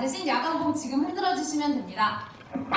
받으신 야광봉 지금 흔들어 주시면 됩니다.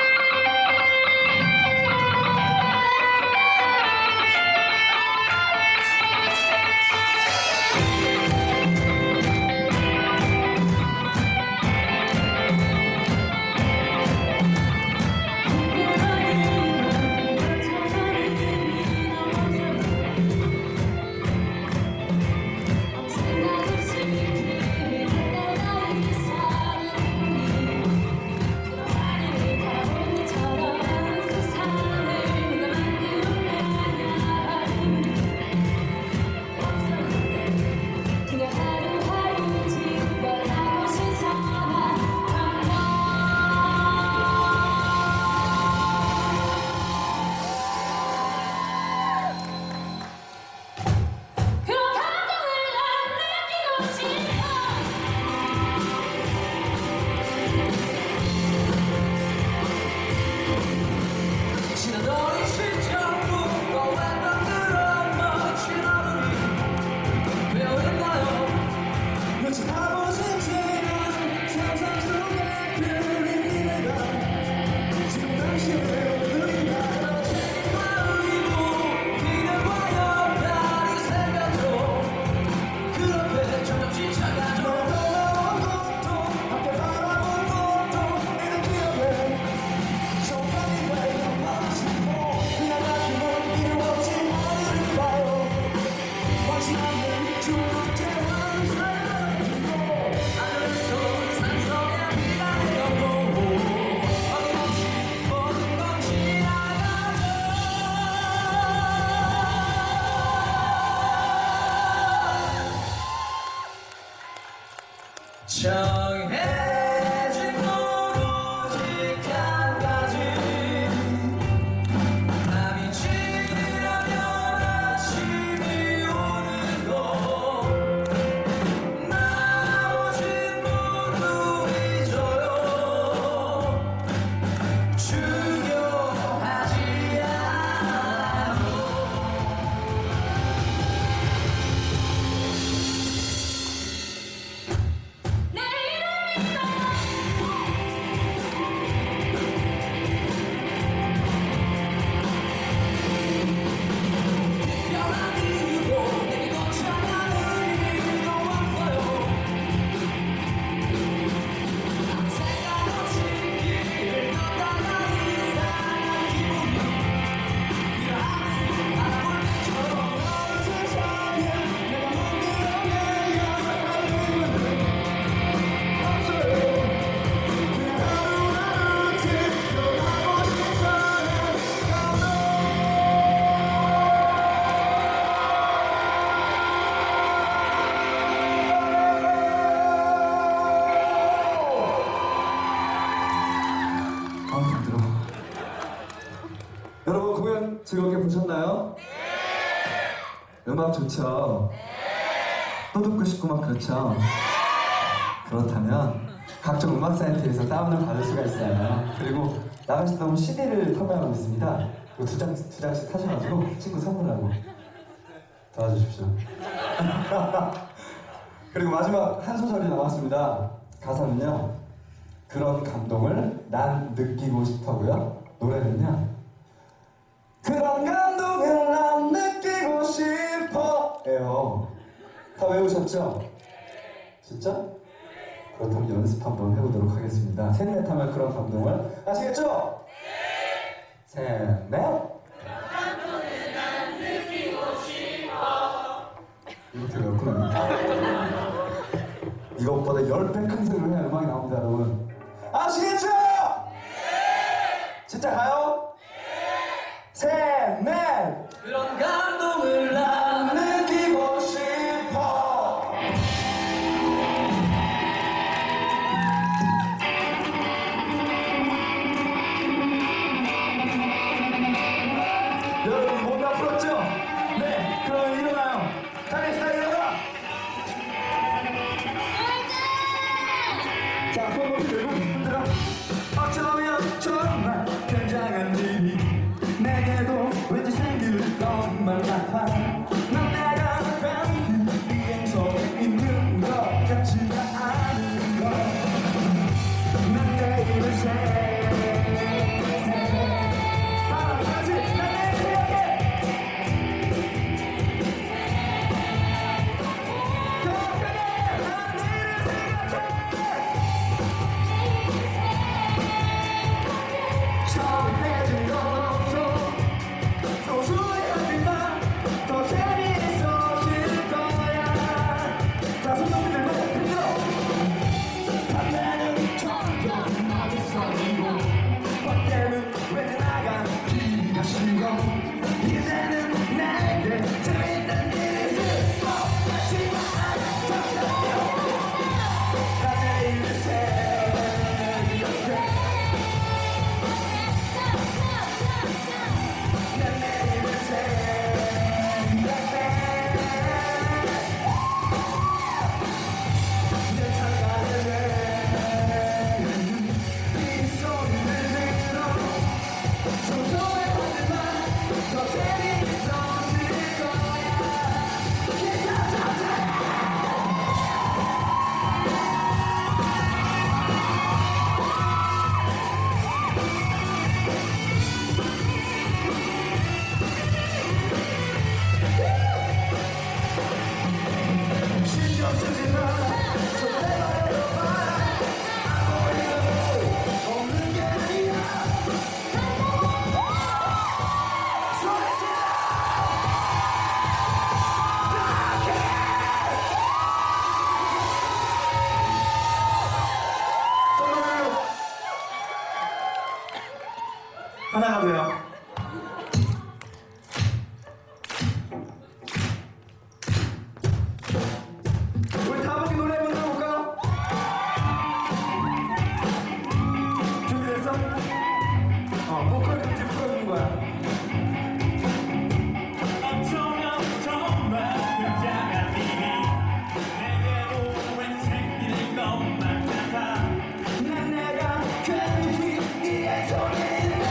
정해진 오로지 한 가지 밤이 지나면 아침이 오는 것 나머진 모두 잊어요 중요하지 않아 여러분 공연 즐겁게 보셨나요? 네! 음악 좋죠? 네! 또 듣고 싶고 막 그렇죠? 네! 그렇다면 각종 음악 사이트에서 다운을 받을 수가 있어요. 그리고 나가실 때 보면 CD를 판매하고 있습니다. 두 장씩 사셔가지고 친구 선물하고 도와주십시오. 그리고 마지막 한 소절이 남았습니다. 가사는요. 그런 감동을 난 느끼고 싶어고요. 노래는요. 그런 감동을 난 느끼고 싶어 예요. 다 외우셨죠? 진짜? 그렇다면 연습 한번 해보도록 하겠습니다. 셋넷 하면 그런 감동을 아시겠죠? 셋넷 그런 감동을 난 느끼고 싶어 이렇게 외웠구나. 이것보다 10배 큰 소리로 해야 음악이 나옵니다 여러분. 아시겠죠? 진짜 가요? 셋, 넷! 그런 감동을 난 느끼고 싶어! 여러분 몸 다 풀었죠? 네, 그럼 일어나요. 카리스타 일어나! 자, 손을 들고 흔들어. 어쩌면 정말 굉장한 일이 내게도 왠지 생길 것만 같아. 넌 내가 가는 비행소에 있는 것 같지가 않은 것. 하나가 돼요. 우리 다 같이 노래 한번 들어볼까요? 준비됐어? 보컬 금지 풀어주는 거야. 어쩌면 정말 굉장한 일이 내게도 왜 생길 것만 같아. 난 내가 괜히 이의 소리를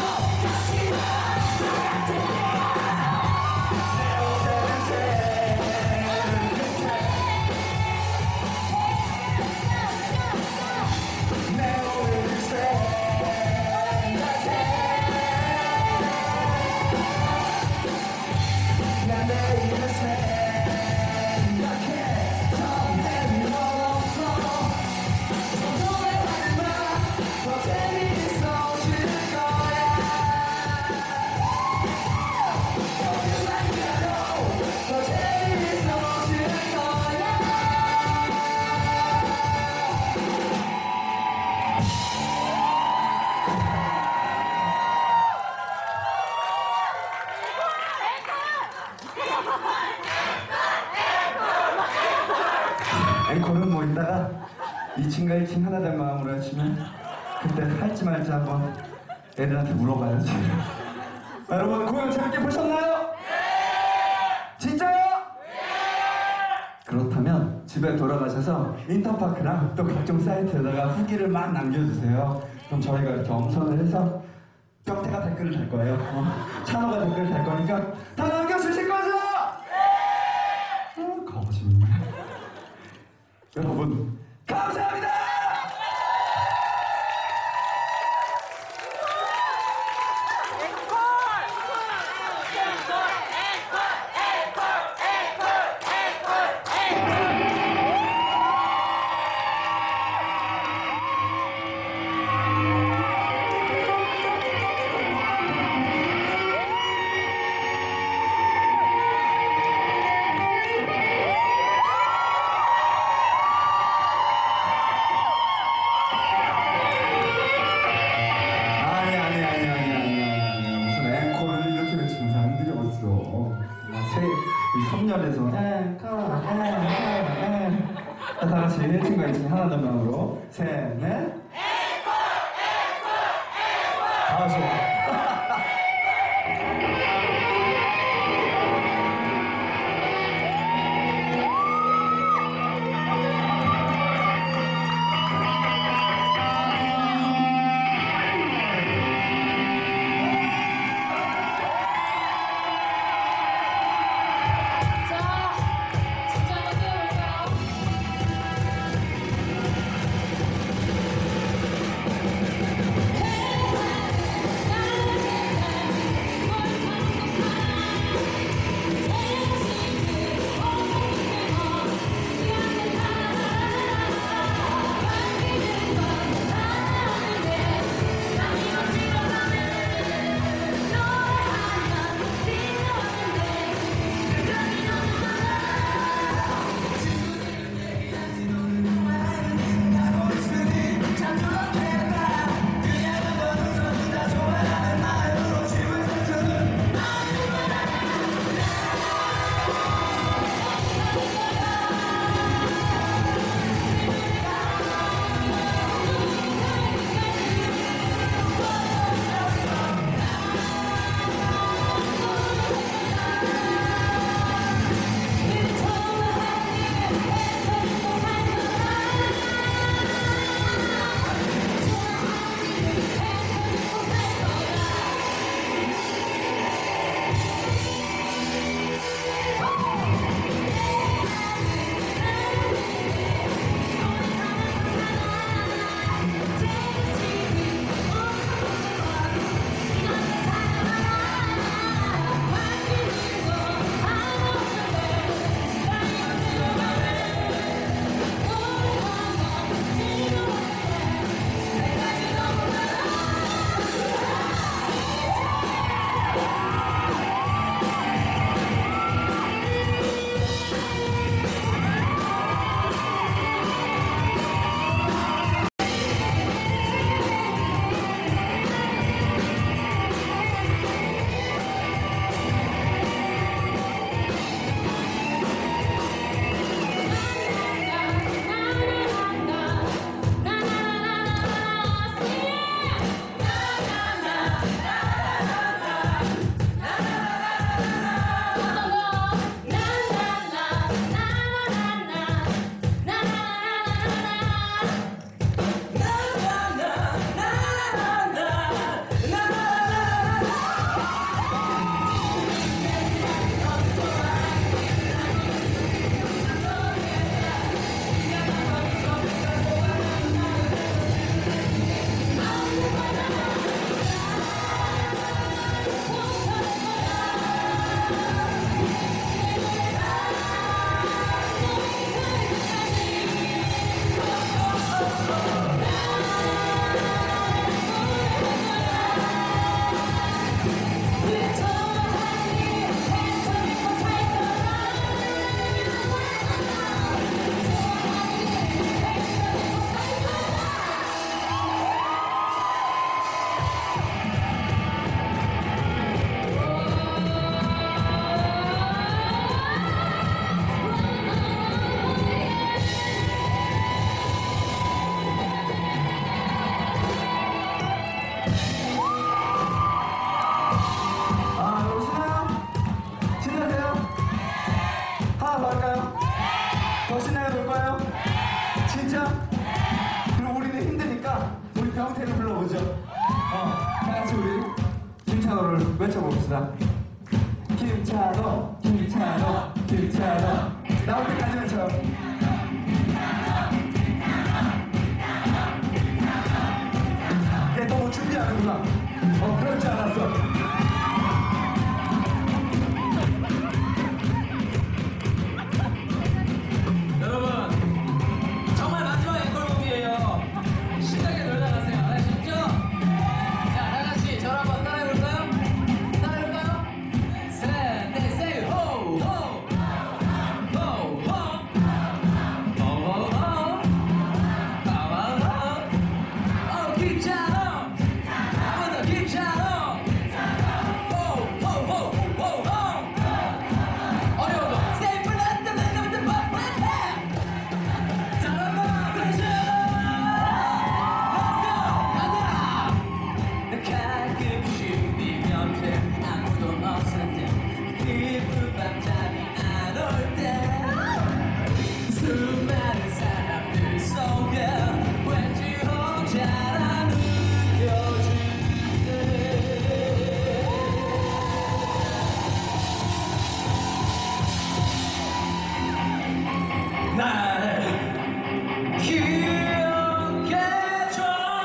앵콜은 뭐 이따가 2층과 1층 하나 된 마음으로 해주면 그때 할지 말지 한번 애들한테 물어봐야지. 여러분 공연 재밌게 보셨나요? 네! 진짜요? 네! 그렇다면 집에 돌아가셔서 인터파크랑 또 각종 사이트에다가 후기를 막 남겨주세요. 그럼 저희가 이렇게 엄선을 해서 뼈태가 댓글을 달 거예요. 찬호가 댓글을 달 거니까 다 남겨주실 거죠? 네! 거짓말. 여러분 감사합니다. 아니 무슨 앵콜을 이렇게 외치는 사람들이 어딨어. 이 섬열에서 다 같이 1층과 2층 하나 더 명으로 셋넷 앵콜 아 좋아. 자, 진짜 한번 뛰어볼까요? 해봅시다. 김찬호, 김찬호, 김찬호. 나올 때까지만 쳐. 얘 너무 준비하는구나. 그럴 줄 알았어. 여러분 정말 마지막 앵콜곡이에요. 신나게 놀다 가세요. 아시죠? 자, 다같이 저를 한번 따라해볼까요? 따라해볼까요? 셋, 넷, 셋, 호! 호! 호! 호! 호! 호! 호! 김찬호! 한번 더 김찬호! 호! 호! 호! 호! 호! 어려운 거 세이플 랜드 랜드 랜드 가끔씩 네 곁에 아무도 없을 때 기쁜 밤잠이 안 올 때 수많은 사람들 속에 왠지 혼자라 느껴질 때 날 기억해줘.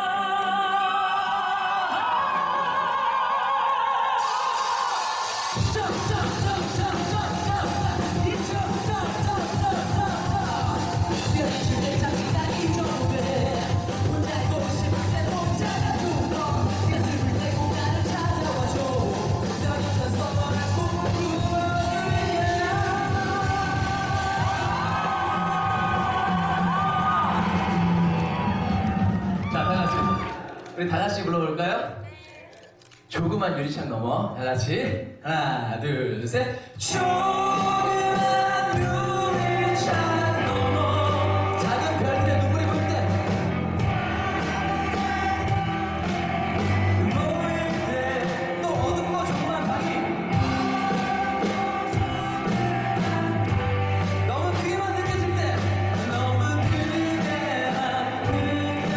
자, 다같이 우리 다같이 불러볼까요? 조그만 유리창 넘어 다같이 하나 둘셋 조그만 유리창 넘어 작은 별들의 눈물이 보일 때 보일 때 또 어둡고 조그만 방이 너무 크게만 느껴질 때 너무 크게만 느껴질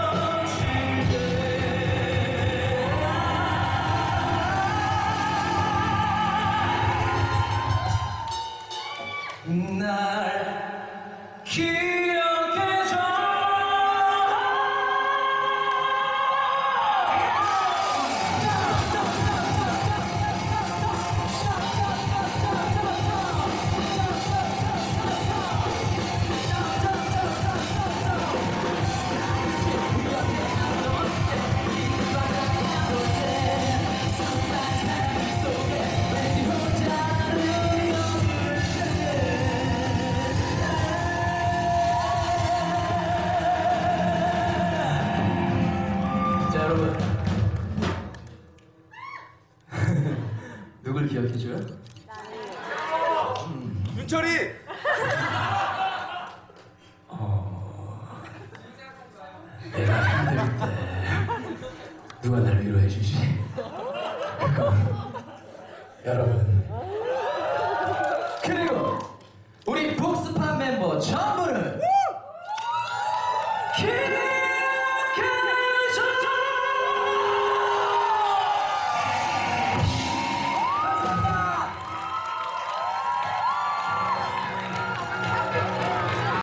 날 기억해줘. 자, 여러분 누굴 기억해줘요? 윤철이. 내가 힘들 때 누가 날 위로해주지? 여러분